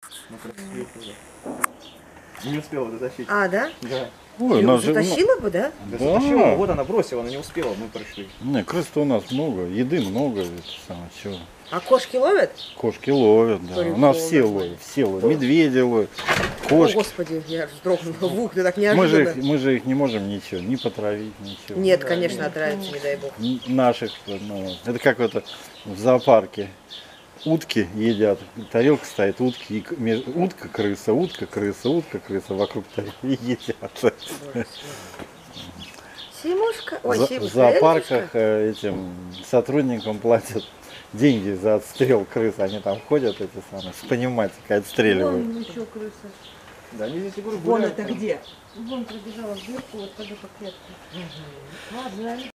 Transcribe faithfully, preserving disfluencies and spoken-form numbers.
Ну, красиво тоже. Не успела дотащить. А, да? Да. Ой, Ю, нас же... затащила бы, да? Да, Да. затащила, вот она бросила, она не успела, мы пришли. Не, крыс-то у нас много, еды много, это самое, чего. А кошки ловят? Кошки ловят, да. У нас Прикол, все нормально. ловят, все ловят. Медведи ловят, О, кошки. господи, я аж вздрогнула. Вух, ты так Мы же, неожиданно. их, мы же их не можем ничего, ни потравить, ничего. Нет, конечно, отравится, не дай бог. Н- Наших, ну, это как это в зоопарке. Утки едят, тарелка стоит, утки, и к- меж- утка, крыса, утка, крыса, утка, крыса, вокруг тарелки едят. Симушка. Ой, За- В Симушка. зоопарках э, этим сотрудникам платят деньги за отстрел крыс, они там ходят, эти самые, с пневматикой отстреливают. Вон еще крыса. Да, они здесь, я говорю, Вон гуляют это там. где? Вон пробежала в дырку, вот тоже по клетке. Ладно,